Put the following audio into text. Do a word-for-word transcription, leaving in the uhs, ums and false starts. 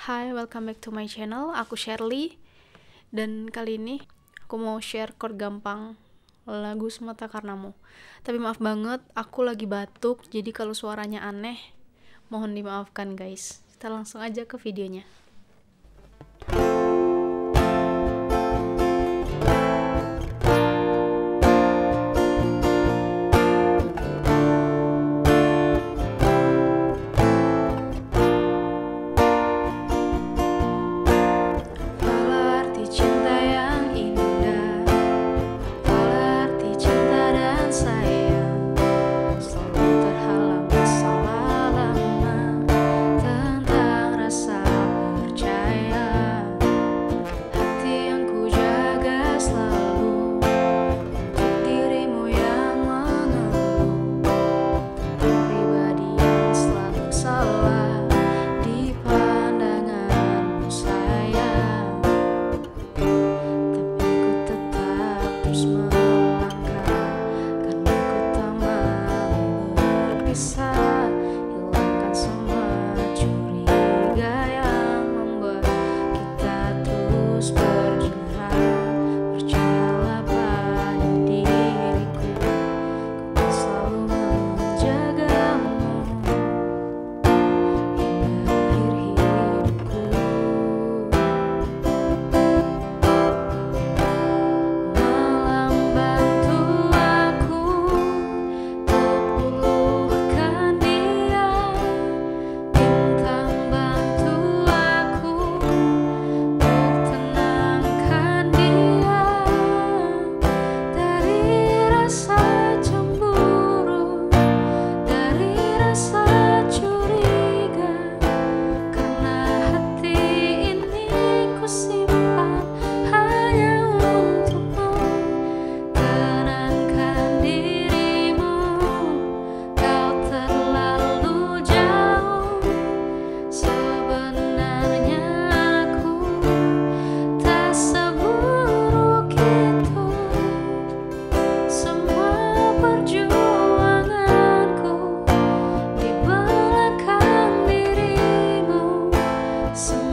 Hai, welcome back to my channel. Aku Shirley. Dan kali ini aku mau share chord gampang lagu Semata Karenamu. Tapi maaf banget, aku lagi batuk. Jadi kalau suaranya aneh, mohon dimaafkan guys. Kita langsung aja ke videonya. So